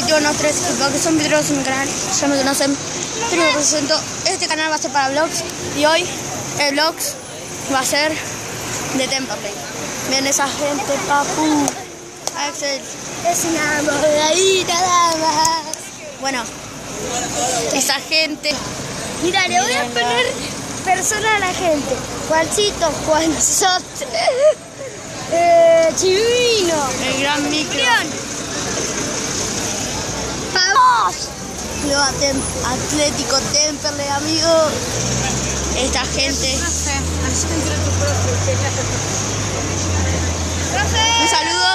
yo no tres que son videos en mi canal, ya me conocen. Pero me presento, este canal va a ser para vlogs y hoy el vlogs va a ser de Temperley. Miren esa gente, papu. Axel es una moradita nada más. Bueno, esa gente. Mira, le voy a poner persona a la gente. Juancito, Juanzote, Chivino, el gran micro. ¡Vamos! Club Atlético Temperley, amigo. Esta gente. Un saludo.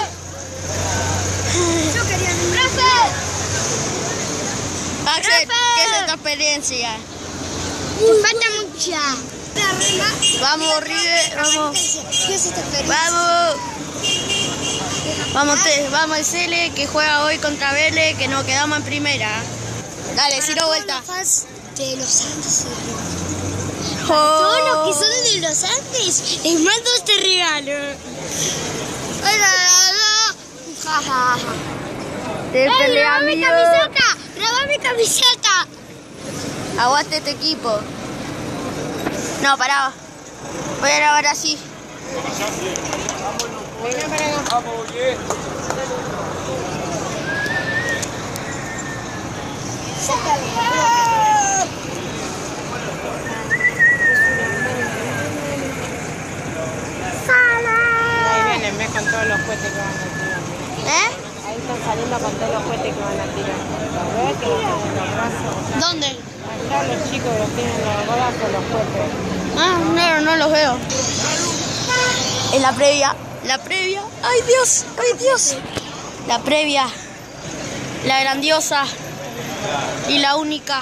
Yo quería un profe. Axel, ¿qué es esta experiencia? Falta mucha. Vamos, River, vamos. ¿Qué es esta experiencia? Vamos, vamos el Cele que juega hoy contra Vélez, que nos quedamos en primera. Dale, Ciro, vuelta. De los Andes. Oh. Todos los que son de los Andes, les mando este regalo. Temperley, ¡Graba mi amigo. camiseta! ¡Graba mi camiseta! Aguante este equipo. No, pará. Voy a grabar así. Ahí vienen, ves con todos los cohetes que van a tirar. Ahí están saliendo con todos los cohetes que van a tirar. ¿Los ves que los tienen en los brazos? ¿Dónde? Allá los chicos los tienen en los brazos, los cohetes. Ah, no los veo. En la previa. La previa. ¡Ay, Dios! ¡Ay, Dios! La previa. La grandiosa. Y la única.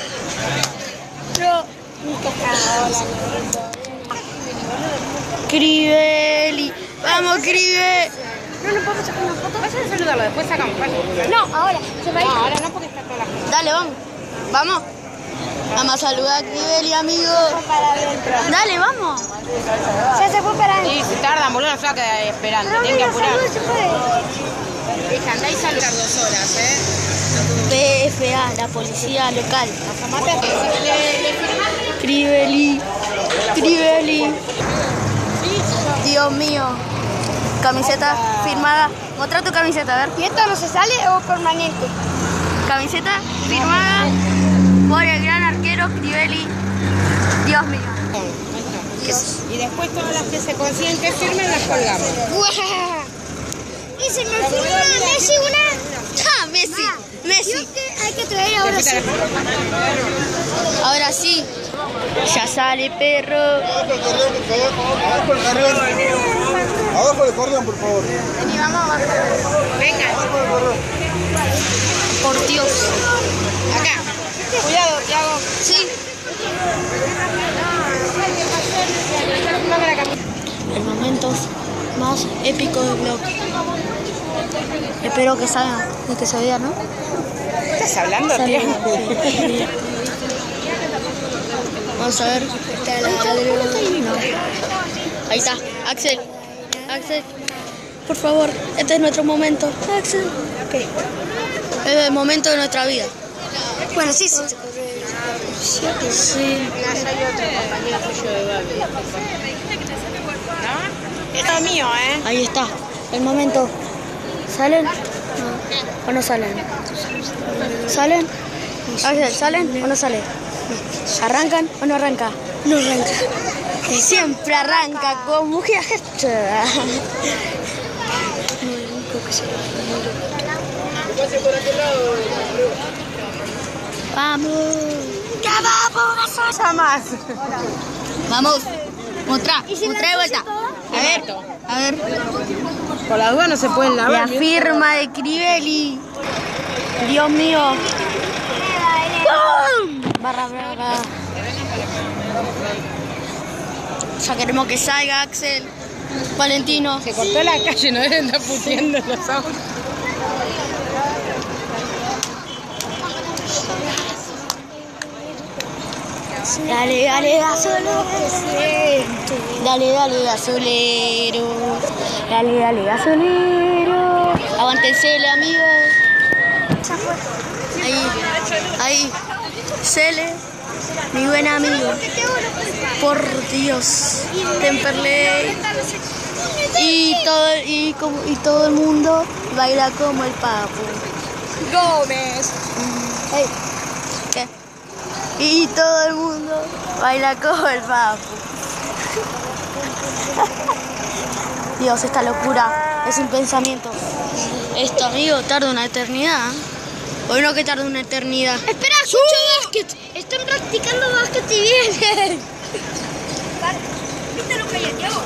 Crivelli. ¡Vamos, Crive! No podemos sacar una foto. Vayan a saludarlo, después sacamos. Vayan. No, ahora. Se va a ir. No, ahora no porque está toda la gente. Dale, vamos. Vamos. Vamos a saludar a Crivelli, amigo. Para adentro. Dale, vamos. Ya se fue para adentro. Sí, se tardan, boludo, no se va a quedar esperando. Tienen que apurar. Se fue. Andá y saludar 2 horas, PFA, la policía local. Asomate a que le firmás. Crivelli. Crivelli. Dios mío. Camiseta firmada. Mostrá tu camiseta, a ver. ¿Y esto no se sale o permanente? Camiseta firmada por el gran arquero Crivelli. Dios mío. Y después todas las que se consiguen que firmen las colgamos. Y se me firmó una Messi, una. ¡Ah, Messi! Messi. Hay que traer ahora sí. Ahora sí. Ya sale, perro. Abajo el cordón, por favor. Vení, vamos a bajar. Venga, Por Dios. acá. Cuidado, Thiago. Sí. El momento más épico del vlog. Espero que salga, que se vea, ¿no? ¿Estás hablando, tío? Vamos a ver. No. Ahí está, Axel. Axel, por favor, este es nuestro momento. Axel. ¿Qué? Es el momento de nuestra vida. Bueno, sí, sí. Sí. Allá hay otro compañero tuyo de Babi. ¿No? Esto es mío, Ahí está, el momento. ¿Salen? ¿O no salen? ¿Salen? Axel, ¿salen o no salen? ¿Arrancan o no arranca? No arranca. Siempre arranca con mujer. Vamos. ¡Ya vamos! Jamás. Vamos. Mostrá de vuelta. A ver. Por las dudas no se pueden lavar. La firma de Crivelli. Dios mío. ¡Pum! Barra brava. Ya queremos que salga Axel. Valentino. Se cortó la calle, no deben estar puteando los autos. Dale, dale, gasolero. Dale, dale, gasolero. Dale, dale, gasolero. Aguántense, amigos. Ya fue. Ahí, Cele, mi buen amigo. Por Dios, Temperley. Y todo el mundo baila como el Papu. Gómez. Hey, ¿qué? Y todo el mundo baila como el Papu. Dios, esta locura es un pensamiento. Esto, amigo, tarda una eternidad. ¿O no que tarda una eternidad? Espera, escucho básquet. Están practicando básquet y vienen. ¿Viste lo que hay aquí?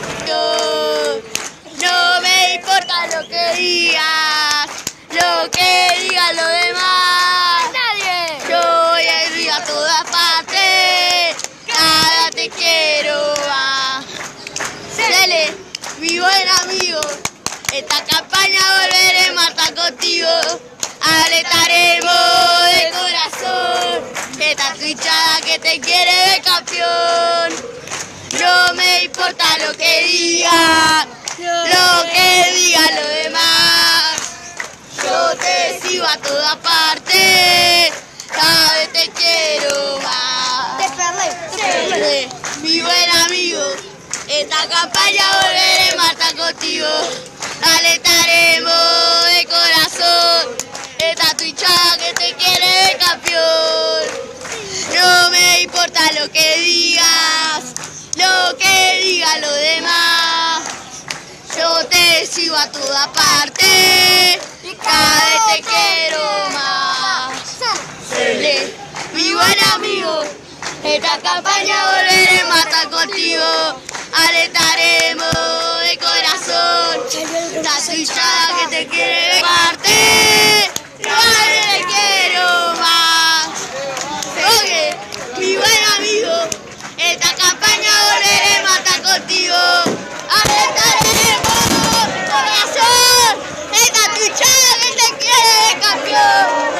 No me importa lo que digas, lo que digan los demás. Nadie. Yo voy a ir a todas partes, cada te quiero más. Cele, mi buen amigo, esta campaña volveremos a estar contigo. Aletaremos de corazón, esta hinchada que te quiere ver campeón. No me importa lo que digan, lo que digan los demás. Yo te sigo a todas partes, cada vez te quiero más. Temperley. Mi buen amigo, esta campaña volveremos a estar contigo. Alentaremos de corazón, esta tu hinchada que te quiere ver campeón. No me importa lo que digas, lo que digan los demás. Yo te sigo a toda parte, cada vez te quiero más. Cele, mi buen amigo, esta campaña volveremos a estar contigo. Alentaremos de corazón, la hinchada que te quiere ver parte, cada vez te quiero más. Oye, mi buen amigo, esta campaña volveremos a estar contigo. Alentaremos de corazón, esta hinchada que te quiere ver campeón.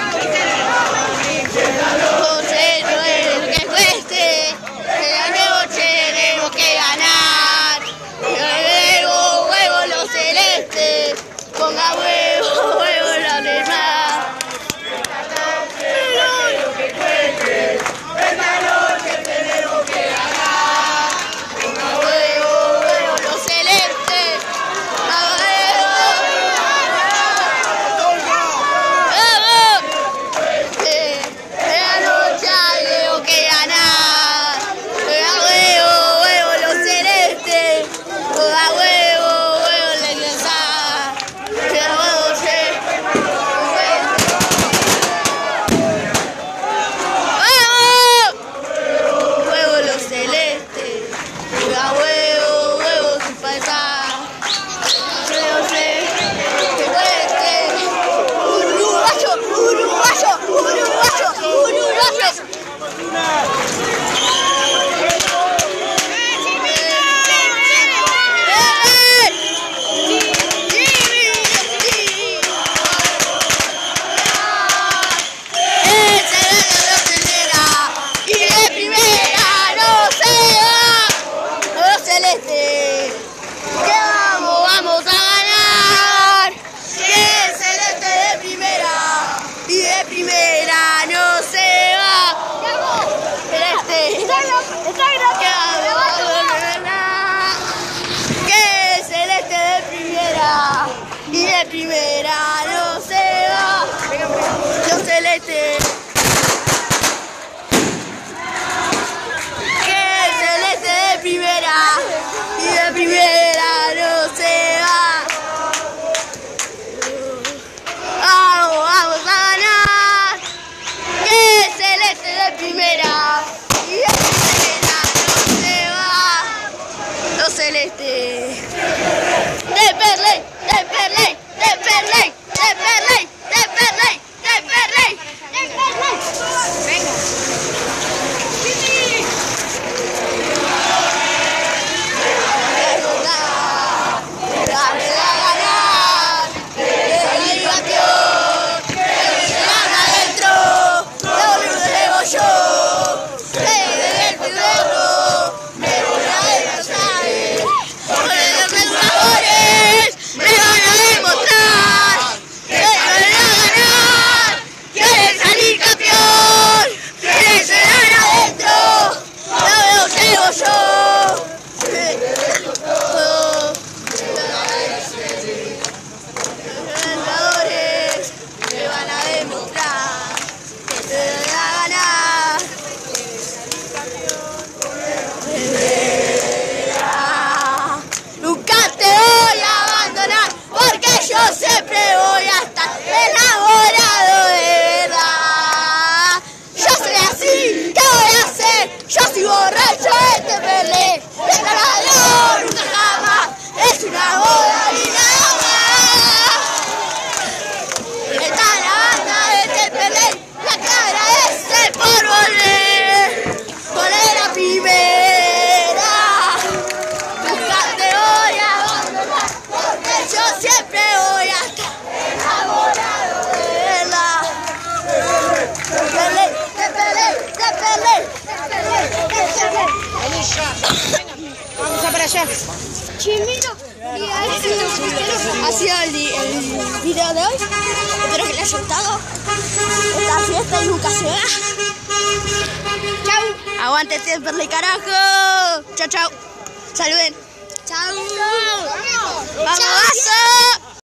José, no es lo que cueste, pero luego tenemos que ganar. Huevo, huevo los celestes, ponga huevo, huevo los demás. Huevo, huevo los celestes, ¡vamos! La noche tengo que ganar. Huevo, huevo los celestes, huevo, huevo la ingresada. Huevo los celestes, huevo, huevo sin pasar. Uruguayo, uruguayo, uruguayo, uruguayo. Y de primera no se va, los celestes. Que vamos a ganar. Que el celeste de primera y de primera no se va. Celeste. Que vamos a ganar. Que el celeste de primera y de primera no se va. Los celestes. Que el celeste de primera y de primera no se va. Vamos a ganar. Que el celeste de primera y de primera no se va. Los celestes. Temperley, Temperley, Temperley, Temperley, Temperley, Temperley, Temperley. Venga. Vamos a para allá. Chimito, ha sido el video de hoy. Espero que les haya gustado. Esta fiesta y nunca se va. Chau. Aguante Temperley, carajo. Chau, chau. Saluden. Chau. ¡Vamos, Vaso!